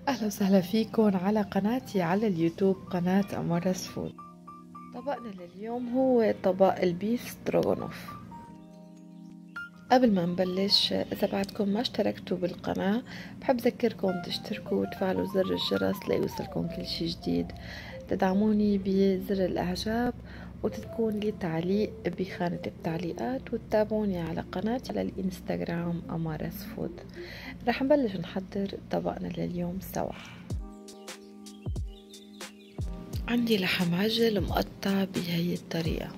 أهلا وسهلا فيكم على قناتي على اليوتيوب، قناة أمارس فود. طبقنا لليوم هو طبق البيف ستروغانوف. قبل ما نبلش، إذا بعدكم ما اشتركتوا بالقناة بحب أذكركم تشتركوا وتفعلوا زر الجرس ليوصلكم كل شي جديد، تدعموني بزر الإعجاب وتتركون لي تعليق بخانة التعليقات، وتتابعوني على قناتي على الانستغرام أمارس فود. رح نبلش نحضر طبقنا لليوم سوا. عندي لحم عجل مقطع بهي الطريقة،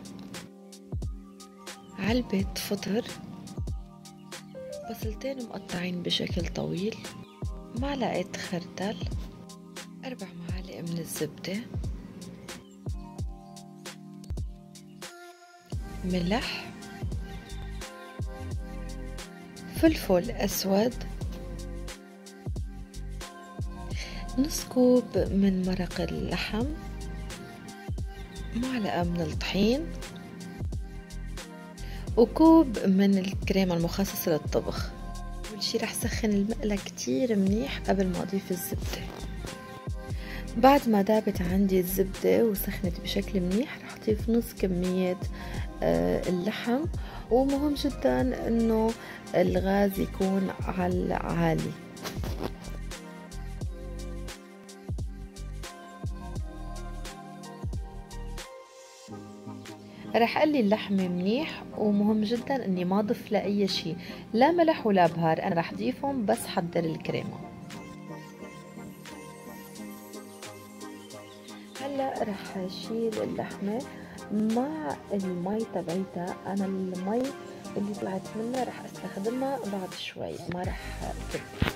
علبة فطر، بصلتين مقطعين بشكل طويل، معلقة خردل، 4 معالق من الزبدة، ملح، فلفل أسود، نص كوب من مرق اللحم، معلقة من الطحين، وكوب من الكريمة المخصصة للطبخ. أول شي رح سخن المقلة كتير منيح قبل ما أضيف الزبدة. بعد ما دابت عندي الزبدة وسخنت بشكل منيح رح أضيف نص كمية اللحم، ومهم جدا إنه الغاز يكون على عالي. رح اقلي اللحمة منيح، ومهم جدا اني ما اضيف لها اي شي، لا ملح ولا بهار، انا رح اضيفهم بس حضر الكريمة. هلا رح اشيل اللحمة مع المي تبعيتها. انا المي اللي طلعت منها رح استخدمها بعد شوي، ما رح اكب.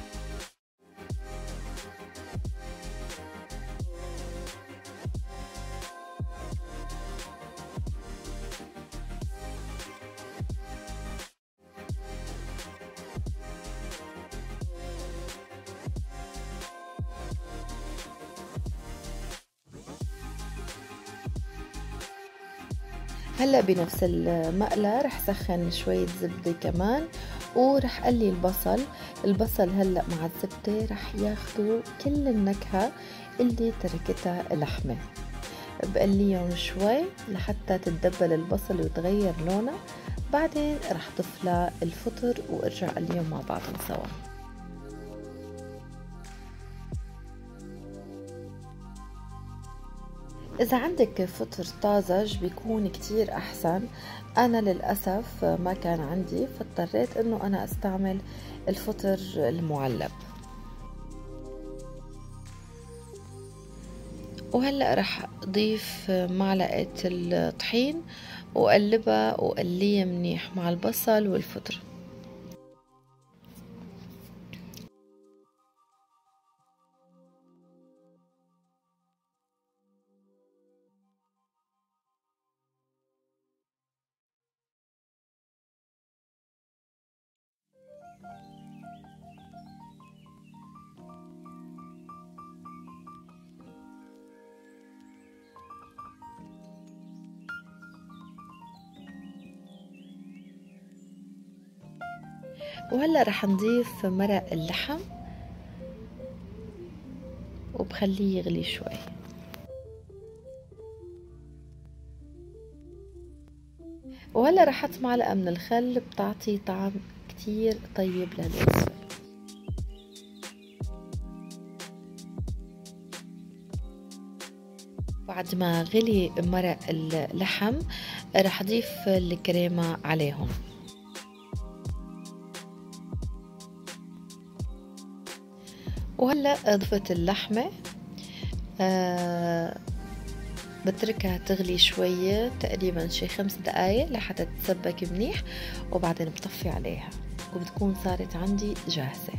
هلا بنفس المقلة رح سخن شوية زبدة كمان، ورح قلي البصل هلا مع الزبدة رح ياخدوا كل النكهة اللي تركتها اللحمة. بقليهم شوي لحتى تتدبل البصل ويتغير لونه، بعدين رح ضيف الفطر وارجع قليهم مع بعضهم سوا. إذا عندك فطر طازج بيكون كتير أحسن. أنا للأسف ما كان عندي، فاضطريت إنه أنا أستعمل الفطر المعلب. وهلأ رح أضيف معلقة الطحين وقلبها وقليها منيح مع البصل والفطر. وهلأ رح نضيف مرق اللحم وبخليه يغلي شوي. وهلا رح احط معلقة من الخل بتعطي طعم كتير طيب للوصفة. بعد ما غلي مرق اللحم رح اضيف الكريمة عليهم. وهلا ضفت اللحمة، بتركها تغلي شوية تقريبا شي 5 دقايق لحتى تتسبك منيح، وبعدين بطفي عليها وبتكون صارت عندي جاهزة.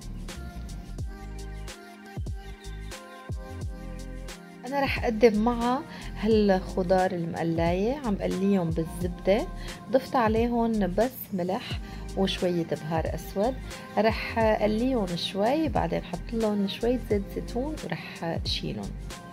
أنا رح أقدم معها هالخضار المقلاية، عم قليهم بالزبدة، ضفت عليهم بس ملح وشوية بهار أسود. رح قليهم شوي، بعدين حط لهم شوية زيت زيتون ورح شيلهم.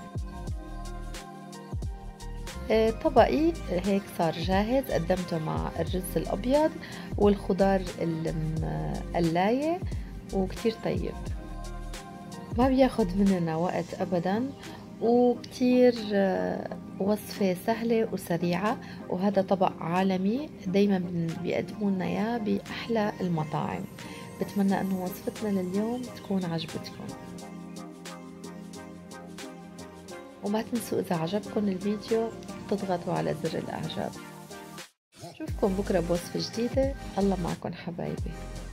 طبقي هيك صار جاهز، قدمته مع الرز الأبيض والخضار المقلاية وكتير طيب. ما بياخد مننا وقت أبدا، وكتير وصفة سهلة وسريعة. وهذا طبق عالمي دايما بيقدموا لنا إياه بأحلى المطاعم. بتمنى أنه وصفتنا لليوم تكون عجبتكم، وما تنسوا إذا عجبكم الفيديو تضغطوا على زر الإعجاب. نشوفكم بكرة بوصفة جديدة. الله معكم حبايبي.